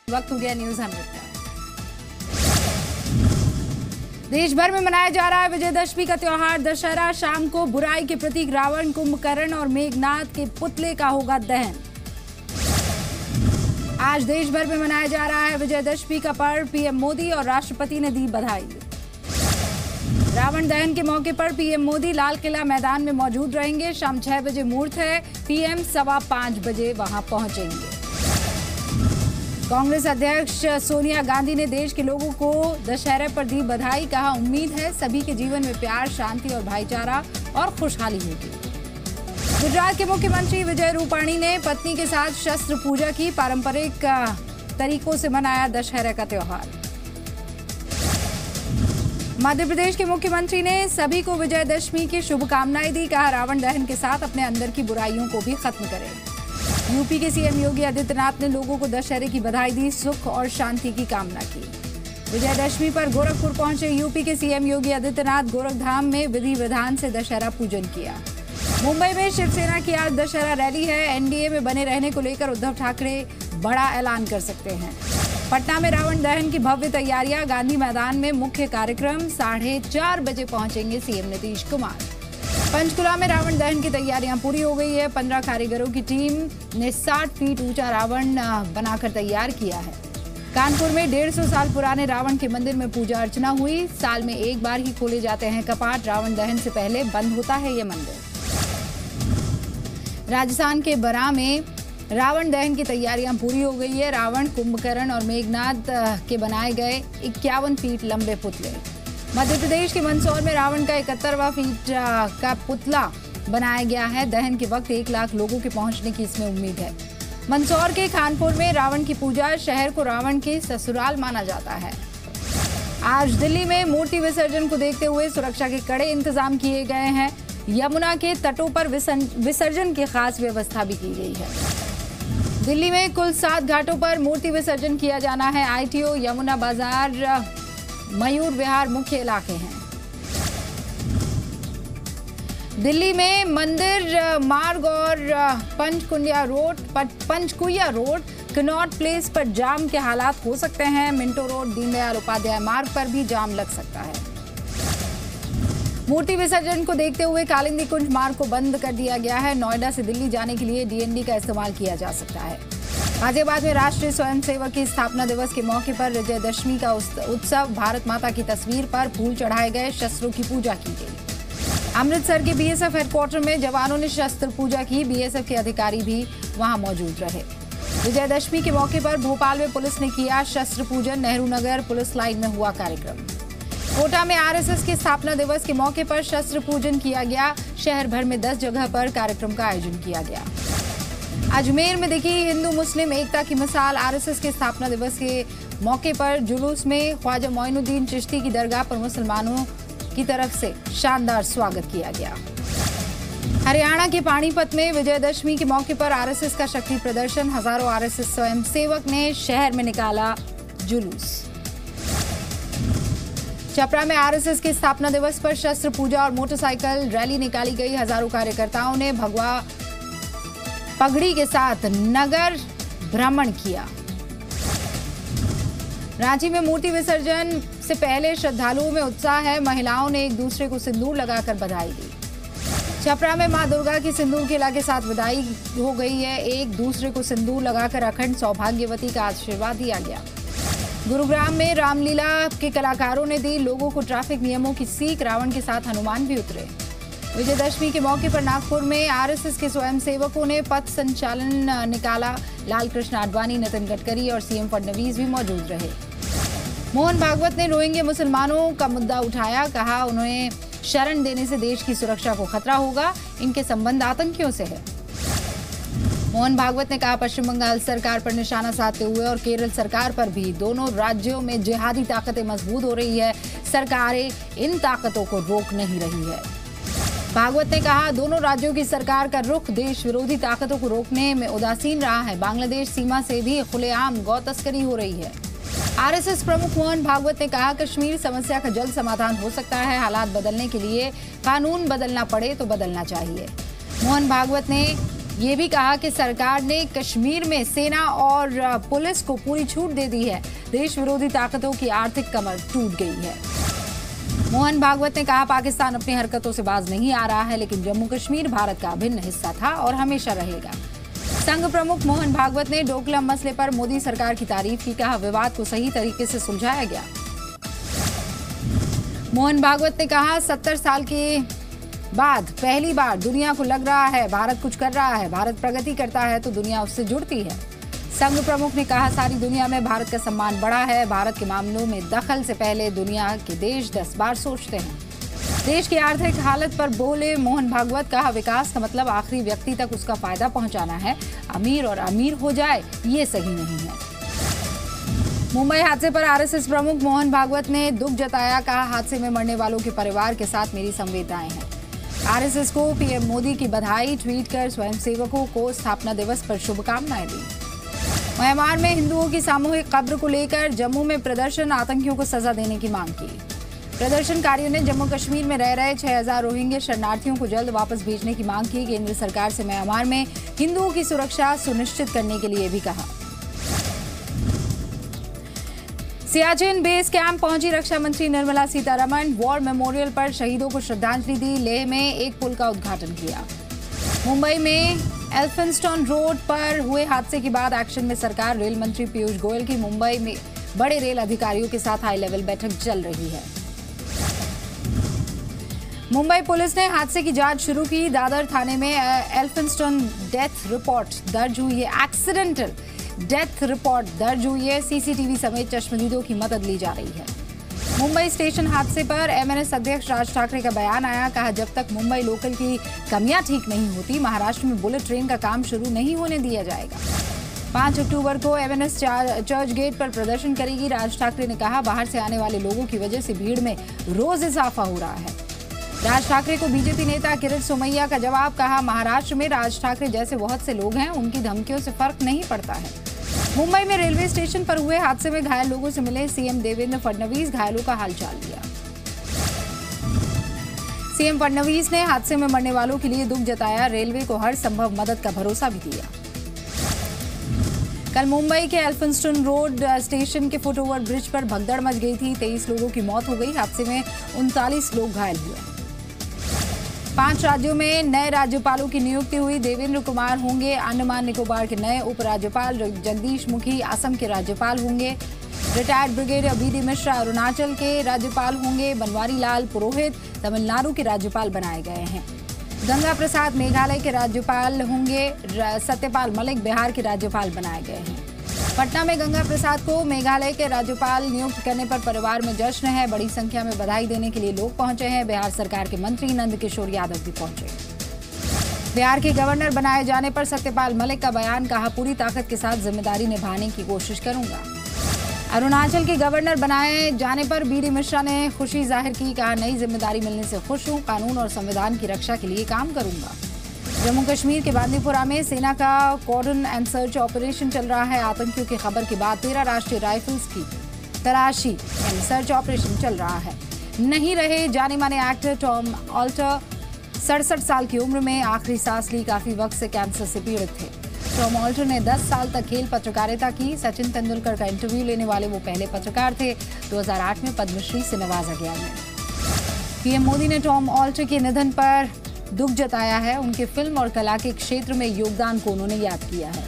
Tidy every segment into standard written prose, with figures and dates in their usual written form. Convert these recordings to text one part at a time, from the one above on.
वक्त हो गया न्यूज 100 का। देश भर में मनाया जा रहा है विजयदशमी का त्योहार दशहरा। शाम को बुराई के प्रतीक रावण, कुंभकर्ण और मेघनाद के पुतले का होगा दहन। आज देश भर में मनाया जा रहा है विजयदशमी का पर्व। पीएम मोदी और राष्ट्रपति ने दी बधाई। रावण दहन के मौके पर पीएम मोदी लाल किला मैदान में मौजूद रहेंगे। शाम 6 बजे मुहूर्त है। पीएम 5:15 बजे वहां पहुंचेंगे। कांग्रेस अध्यक्ष सोनिया गांधी ने देश के लोगों को दशहरे पर दी बधाई। कहा, उम्मीद है सभी के जीवन में प्यार, शांति और भाईचारा और खुशहाली होगी। गुजरात के मुख्यमंत्री विजय रूपाणी ने पत्नी के साथ शस्त्र पूजा की। पारंपरिक तरीकों से मनाया दशहरे का त्योहार। मध्य प्रदेश के मुख्यमंत्री ने सभी को विजयदशमी की शुभकामनाएं दी। कहा, रावण दहन के साथ अपने अंदर की बुराइयों को भी खत्म करें। यूपी के सीएम योगी आदित्यनाथ ने लोगों को दशहरे की बधाई दी, सुख और शांति की कामना की। विजयदशमी पर गोरखपुर पहुंचे यूपी के सीएम योगी आदित्यनाथ। गोरखधाम में विधि विधान से दशहरा पूजन किया। मुंबई में शिवसेना की आज दशहरा रैली है। एनडीए में बने रहने को लेकर उद्धव ठाकरे बड़ा ऐलान कर सकते हैं। पटना में रावण दहन की भव्य तैयारियां। गांधी मैदान में मुख्य कार्यक्रम। 4:30 बजे पहुंचेंगे सीएम नीतीश कुमार। पंचकुला में रावण दहन की तैयारियां पूरी हो गई है। 15 कारीगरों की टीम ने 60 फीट ऊंचा रावण बनाकर तैयार किया है। कानपुर में 150 साल पुराने रावण के मंदिर में पूजा अर्चना हुई। साल में एक बार ही खोले जाते हैं कपाट। रावण दहन से पहले बंद होता है ये मंदिर। राजस्थान के बरा में रावण दहन की तैयारियां पूरी हो गई है। रावण, कुंभकर्ण और मेघनाद के बनाए गए 51 फीट लंबे पुतले। मध्य प्रदेश के मंदसौर में रावण का 71वां फीट का पुतला बनाया गया है। दहन के वक्त 1 लाख लोगों के पहुंचने की इसमें उम्मीद है। मंदसौर के खानपुर में रावण की पूजा। शहर को रावण के ससुराल माना जाता है। आज दिल्ली में मूर्ति विसर्जन को देखते हुए सुरक्षा के कड़े इंतजाम किए गए हैं। यमुना के तटों पर विसर्जन की खास व्यवस्था भी की गई है। दिल्ली में कुल 7 घाटों पर मूर्ति विसर्जन किया जाना है। आईटीओ, यमुना बाजार, मयूर विहार मुख्य इलाके हैं। दिल्ली में मंदिर मार्ग और पंचकुइया रोड, कनॉट प्लेस पर जाम के हालात हो सकते हैं। मिंटो रोड, दीनदयाल उपाध्याय मार्ग पर भी जाम लग सकता है। मूर्ति विसर्जन को देखते हुए कालिंदी कुंज मार्ग को बंद कर दिया गया है। नोएडा से दिल्ली जाने के लिए डीएनडी का इस्तेमाल किया जा सकता है। गाजियाबाद में राष्ट्रीय स्वयंसेवक की स्थापना दिवस के मौके पर विजयदशमी का उत्सव। भारत माता की तस्वीर पर फूल चढ़ाए गए, शस्त्रों की पूजा की गई। अमृतसर के बीएसएफ हेडक्वार्टर में जवानों ने शस्त्र पूजा की। बीएसएफ के अधिकारी भी वहां मौजूद रहे। विजयदशमी के मौके पर भोपाल में पुलिस ने किया शस्त्र पूजन। नेहरू नगर पुलिस लाइन में हुआ कार्यक्रम। कोटा में आरएसएस के स्थापना दिवस के मौके पर शस्त्र पूजन किया गया। शहर भर में 10 जगह पर कार्यक्रम का आयोजन किया गया। अजमेर में देखी हिंदू मुस्लिम एकता की मिसाल। आरएसएस के स्थापना दिवस के मौके पर जुलूस में ख्वाजा मोइनुद्दीन चिश्ती की दरगाह पर मुसलमानों की तरफ से शानदार स्वागत किया गया। हरियाणा के पानीपत में विजयदशमी के मौके पर आरएसएस का शक्ति प्रदर्शन। हजारों आरएसएस स्वयंसेवक ने शहर में निकाला जुलूस। छपरा में आरएसएस के स्थापना दिवस पर शस्त्र पूजा और मोटरसाइकिल रैली निकाली गई। हजारों कार्यकर्ताओं ने भगवा पगड़ी के साथ नगर भ्रमण किया। रांची में मूर्ति विसर्जन से पहले श्रद्धालुओं में उत्साह है। महिलाओं ने एक दूसरे को सिंदूर लगाकर बधाई दी। छपरा में मां दुर्गा की सिंदूर खेला के साथ विदाई हो गई है। एक दूसरे को सिंदूर लगाकर अखंड सौभाग्यवती का आशीर्वाद दिया गया। गुरुग्राम में रामलीला के कलाकारों ने दी लोगों को ट्रैफिक नियमों की सीख। रावण के साथ हनुमान भी उतरे। विजयदशमी के मौके पर नागपुर में आरएसएस के स्वयंसेवकों ने पथ संचालन निकाला। लालकृष्ण आडवाणी, नितिन गडकरी और सीएम फडणवीस भी मौजूद रहे। मोहन भागवत ने रोहिंग्या मुसलमानों का मुद्दा उठाया। कहा, उन्हें शरण देने से देश की सुरक्षा को खतरा होगा। इनके संबंध आतंकियों से है। मोहन भागवत ने कहा, पश्चिम बंगाल सरकार पर निशाना साधते हुए और केरल सरकार पर भी दोनों राज्यों में जिहादी ताकतें मजबूत हो रही है। सरकारें इन ताकतों को रोक नहीं रही है। भागवत ने कहा, दोनों राज्यों की सरकार का रुख देश विरोधी ताकतों को रोकने में उदासीन रहा है। बांग्लादेश सीमा से भी खुलेआम गौ तस्करी हो रही है। आरएसएस प्रमुख मोहन भागवत ने कहा, कश्मीर समस्या का जल्द समाधान हो सकता है। हालात बदलने के लिए कानून बदलना पड़े तो बदलना चाहिए। मोहन भागवत ने ये भी कहा कि सरकार ने कश्मीर में सेना और पुलिस को पूरी छूट दे दी है। देश विरोधी ताकतों की आर्थिक कमर टूट गई है। मोहन भागवत ने कहा, पाकिस्तान अपनी हरकतों से बाज नहीं आ रहा है, लेकिन जम्मू कश्मीर भारत का अभिन्न हिस्सा था और हमेशा रहेगा। संघ प्रमुख मोहन भागवत ने डोकलाम मसले पर मोदी सरकार की तारीफ की। कहा, विवाद को सही तरीके से सुलझाया गया। मोहन भागवत ने कहा, 70 साल के बाद पहली बार दुनिया को लग रहा है भारत कुछ कर रहा है। भारत प्रगति करता है तो दुनिया उससे जुड़ती है। संघ प्रमुख ने कहा, सारी दुनिया में भारत का सम्मान बढ़ा है। भारत के मामलों में दखल से पहले दुनिया के देश 10 बार सोचते हैं। देश की आर्थिक हालत पर बोले मोहन भागवत। कहा, विकास का मतलब आखिरी व्यक्ति तक उसका फायदा पहुंचाना है। अमीर और अमीर हो जाए ये सही नहीं है। मुंबई हादसे पर आरएसएस प्रमुख मोहन भागवत ने दुख जताया। कहा, हादसे में मरने वालों के परिवार के साथ मेरी संवेदनाएं हैं। आरएसएस को पीएम मोदी की बधाई ट्वीट कर स्वयंसेवकों को स्थापना दिवस पर शुभकामनाएं दी। म्यांमार में हिंदुओं की सामूहिक कब्र को लेकर जम्मू में प्रदर्शन, आतंकियों को सजा देने की मांग की। प्रदर्शनकारियों ने जम्मू कश्मीर में रह रहे 6000 रोहिंग्या शरणार्थियों को जल्द वापस भेजने की मांग की। केंद्र सरकार से म्यांमार में हिंदुओं की सुरक्षा सुनिश्चित करने के लिए भी कहा। सियाचिन बेस कैंप पहुंची रक्षा मंत्री निर्मला सीतारमण। वॉर मेमोरियल पर शहीदों को श्रद्धांजलि दी। लेह में एक पुल का उद्घाटन किया। मुंबई में एल्फिंस्टन रोड पर हुए हादसे के बाद एक्शन में सरकार। रेल मंत्री पीयूष गोयल की मुंबई में बड़े रेल अधिकारियों के साथ हाई लेवल बैठक चल रही है। मुंबई पुलिस ने हादसे की जांच शुरू की। दादर थाने में एल्फिंस्टन डेथ रिपोर्ट दर्ज हुई है। एक्सीडेंटल डेथ रिपोर्ट दर्ज हुई है। सीसीटीवी समेत चश्मदीदों की मदद ली जा रही है। मुंबई स्टेशन हादसे पर एमएनएस अध्यक्ष राज ठाकरे का बयान आया। कहा, जब तक मुंबई लोकल की कमियां ठीक नहीं होती, महाराष्ट्र में बुलेट ट्रेन का काम शुरू नहीं होने दिया जाएगा। 5 अक्टूबर को एमएनएस चर्च गेट पर प्रदर्शन करेगी। राज ठाकरे ने कहा, बाहर से आने वाले लोगों की वजह से भीड़ में रोज इजाफा हो रहा है। राज ठाकरे को बीजेपी नेता किरीट सोमैया का जवाब। कहा, महाराष्ट्र में राज ठाकरे जैसे बहुत से लोग हैं, उनकी धमकियों से फर्क नहीं पड़ता है। मुंबई में रेलवे स्टेशन पर हुए हादसे में घायल लोगों से मिले सीएम देवेंद्र फडणवीस। घायलों का हालचाल लिया। सीएम फडणवीस ने हादसे में मरने वालों के लिए दुख जताया। रेलवे को हर संभव मदद का भरोसा भी दिया। कल मुंबई के एल्फिंस्टन रोड स्टेशन के फुटओवर ब्रिज पर भगदड़ मच गई थी। 23 लोगों की मौत हो गई। हादसे में 39 लोग घायल हुए। 5 राज्यों में नए राज्यपालों की नियुक्ति हुई। देवेंद्र कुमार होंगे अंडमान निकोबार के नए उपराज्यपाल। जगदीश मुखी असम के राज्यपाल होंगे। Retired brigadier B D Mishra Arunachal के राज्यपाल होंगे। बनवारी लाल पुरोहित तमिलनाडु के राज्यपाल बनाए गए हैं। गंगा प्रसाद मेघालय के राज्यपाल होंगे। सत्यपाल मलिक बिहार के राज्यपाल बनाए गए हैं। पटना में गंगा प्रसाद को मेघालय के राज्यपाल नियुक्त करने पर परिवार में जश्न है। बड़ी संख्या में बधाई देने के लिए लोग पहुंचे हैं। बिहार सरकार के मंत्री नंदकिशोर यादव भी पहुंचे। बिहार के गवर्नर बनाए जाने पर सत्यपाल मलिक का बयान। कहा, पूरी ताकत के साथ जिम्मेदारी निभाने की कोशिश करूंगा। अरुणाचल के गवर्नर बनाए जाने पर बीडी मिश्रा ने खुशी जाहिर की। कहा, नई जिम्मेदारी मिलने से खुश हूं। कानून और संविधान की रक्षा के लिए काम करूंगा। जम्मू कश्मीर के बांदीपुरा में सेना का कॉर्डन एंड सर्च ऑपरेशन चल रहा है। आतंकियों की खबर के बाद 13 राष्ट्रीय राइफल्स की तलाशी यानी सर्च ऑपरेशन चल रहा है। नहीं रहे जाने माने एक्टर टॉम ऑल्टर। 67 साल की उम्र में आखिरी सांस ली। काफी वक्त से कैंसर से पीड़ित थे। टॉम ऑल्टर ने 10 साल तक खेल पत्रकारिता की। सचिन तेंदुलकर का इंटरव्यू लेने वाले वो पहले पत्रकार थे। 2008 में पद्मश्री से नवाजा गया है। पीएम मोदी ने टॉम ऑल्टर के निधन पर दुख जताया है। उनके फिल्म और कला के क्षेत्र में योगदान को उन्होंने याद किया है।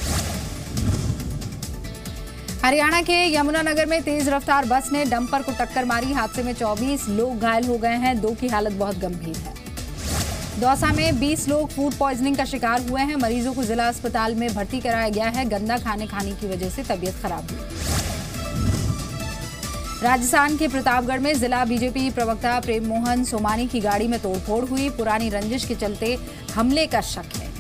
हरियाणा के यमुनानगर में तेज रफ्तार बस ने डंपर को टक्कर मारी। हादसे में 24 लोग घायल हो गए हैं। 2 की हालत बहुत गंभीर है। दौसा में 20 लोग फूड पॉइजनिंग का शिकार हुए हैं। मरीजों को जिला अस्पताल में भर्ती कराया गया है। गंदा खाने की वजह से तबीयत खराब हुई। राजस्थान के प्रतापगढ़ में जिला बीजेपी प्रवक्ता प्रेम मोहन सोमानी की गाड़ी में तोड़फोड़ हुई। पुरानी रंजिश के चलते हमले का शक है।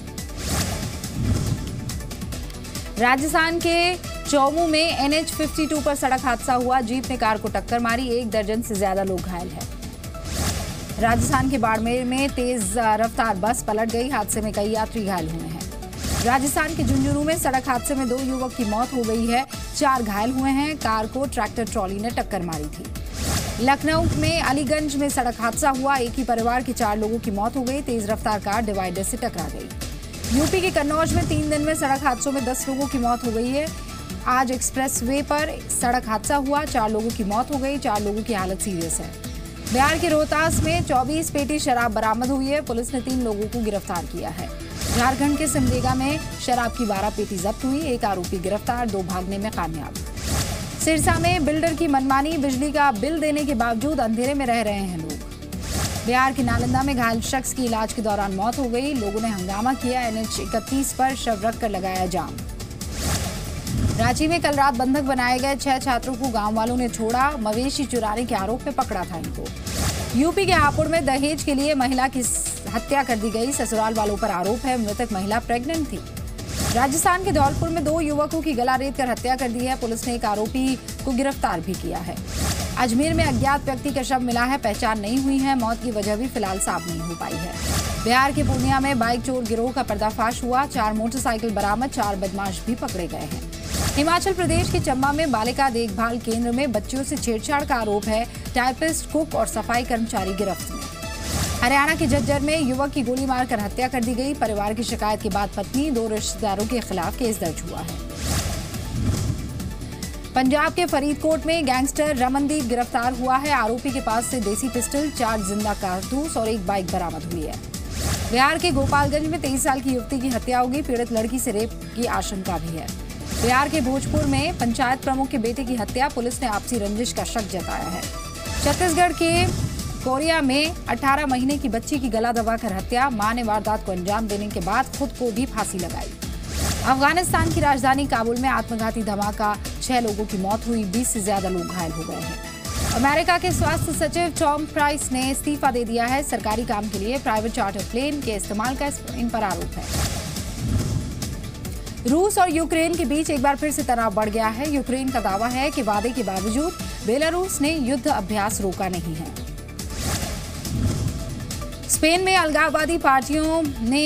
राजस्थान के चौमू में NH 52 पर सड़क हादसा हुआ। जीप ने कार को टक्कर मारी। 1 दर्जन से ज्यादा लोग घायल हैं। राजस्थान के बाड़मेर में तेज रफ्तार बस पलट गई। हादसे में कई यात्री घायल हुए हैं। राजस्थान के झुंझुनू में सड़क हादसे में 2 युवक की मौत हो गई है। 4 घायल हुए हैं। कार को ट्रैक्टर ट्रॉली ने टक्कर मारी थी। लखनऊ में अलीगंज में सड़क हादसा हुआ। एक ही परिवार के 4 लोगों की मौत हो गई। तेज रफ्तार कार डिवाइडर से टकरा गई। यूपी के कन्नौज में 3 दिन में सड़क हादसों में 10 लोगों की मौत हो गई है। आज एक्सप्रेसवे पर सड़क हादसा हुआ, 4 लोगों की मौत हो गई, 4 लोगों की हालत सीरियस है। बिहार के रोहतास में 24 पेटी शराब बरामद हुई है। पुलिस ने 3 लोगों को गिरफ्तार किया है। झारखंड के सिमडेगा में शराब की 12 पेटी जब्त हुई, 1 आरोपी गिरफ्तार, 2 भागने में कामयाब। सिरसा में बिल्डर की मनमानी, बिजली का बिल देने के बावजूद अंधेरे में रह रहे हैं लोग। बिहार के नालंदा में घायल शख्स की इलाज के दौरान मौत हो गई, लोगों ने हंगामा किया, NH 31 पर शव रखकर लगाया जाम। रांची में कल रात बंधक बनाए गए 6 छात्रों को गांव वालों ने छोड़ा, मवेशी चुराने के आरोप में पकड़ा था इनको। यूपी के हापुड़ में दहेज के लिए महिला की हत्या कर दी गई, ससुराल वालों पर आरोप है, मृतक महिला प्रेग्नेंट थी। राजस्थान के धौलपुर में 2 युवकों की गला रेत कर हत्या कर दी है, पुलिस ने 1 आरोपी को गिरफ्तार भी किया है। अजमेर में अज्ञात व्यक्ति का शव मिला है, पहचान नहीं हुई है, मौत की वजह भी फिलहाल साफ नहीं हो पाई है। बिहार के पूर्णिया में बाइक चोर गिरोह का पर्दाफाश हुआ, 4 मोटरसाइकिल बरामद, 4 बदमाश भी पकड़े गए हैं। हिमाचल प्रदेश के चंबा में बालिका देखभाल केंद्र में बच्चियों से छेड़छाड़ का आरोप है, टाइपिस्ट, कुक और सफाई कर्मचारी गिरफ्त में। हरियाणा के झज्जर में युवक की गोली मारकर हत्या कर दी गई, परिवार की शिकायत के बाद पत्नी, 2 रिश्तेदारों के खिलाफ केस दर्ज हुआ है। पंजाब के फरीदकोट में गैंगस्टर रमनदीप गिरफ्तार हुआ है, आरोपी के पास से देसी पिस्टल, 4 जिंदा कारतूस और 1 बाइक बरामद हुई है। बिहार के गोपालगंज में 23 साल की युवती की हत्या होगी, पीड़ित लड़की से रेप की आशंका भी है। बिहार के भोजपुर में पंचायत प्रमुख के बेटे की हत्या, पुलिस ने आपसी रंजिश का शक जताया है। छत्तीसगढ़ के कोरिया में 18 महीने की बच्ची की गला दबाकर हत्या, मां ने वारदात को अंजाम देने के बाद खुद को भी फांसी लगाई। अफगानिस्तान की राजधानी काबुल में आत्मघाती धमाका, 6 लोगों की मौत हुई, 20 से ज्यादा लोग घायल हो गए हैं। अमेरिका के स्वास्थ्य सचिव टॉम प्राइस ने इस्तीफा दे दिया है, सरकारी काम के लिए प्राइवेट चार्टर प्लेन के इस्तेमाल का इन पर आरोप है। रूस और यूक्रेन के बीच एक बार फिर से तनाव बढ़ गया है। यूक्रेन का दावा है कि वादे के बावजूद बेलारूस ने युद्ध अभ्यास रोका नहीं है। स्पेन में अलगाववादी पार्टियों ने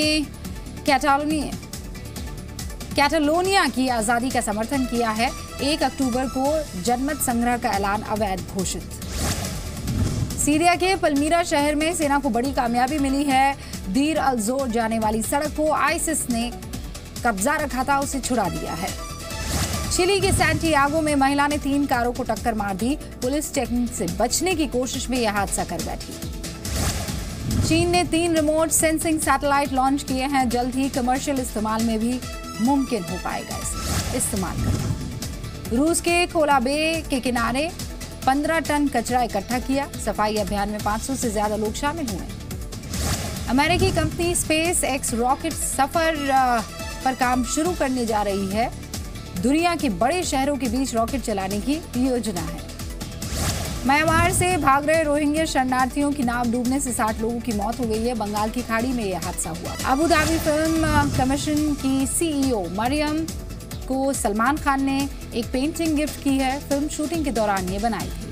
कैटालोनिया की आजादी का समर्थन किया है। 1 अक्टूबर को जनमत संग्रह का ऐलान अवैध घोषित। सीरिया के पल्मीरा शहर में सेना को बड़ी कामयाबी मिली है। दीर अल जोर जाने वाली सड़क को आईसिस ने कब्जा रखा था, उसे छुड़ा दिया है। चिली के सैंटियागो में महिला ने 3 कारों को टक्कर मार दी, पुलिस चेकिंग से बचने की कोशिश में यह हादसा कर बैठी। चीन ने 3 रिमोट सेंसिंग सैटेलाइट लॉन्च किए हैं, जल्द ही कमर्शियल इस्तेमाल में भी मुमकिन हो पाएगा इसे इस्तेमाल करना। रूस के कोलाबे के किनारे 15 टन कचरा इकट्ठा किया, सफाई अभियान में 500 से ज्यादा लोग शामिल हुए। अमेरिकी कंपनी स्पेस एक्स रॉकेट सफर पर काम शुरू करने जा रही है। दुनिया के बड़े शहरों के बीच रॉकेट चलाने की योजना है। म्यांमार से भाग रहे रोहिंग्या शरणार्थियों की नाव डूबने से 60 लोगों की मौत हो गई है, बंगाल की खाड़ी में यह हादसा हुआ। अबू धाबी फिल्म कमीशन की CEO मरियम को सलमान खान ने एक पेंटिंग गिफ्ट की है, फिल्म शूटिंग के दौरान ये बनाई थी।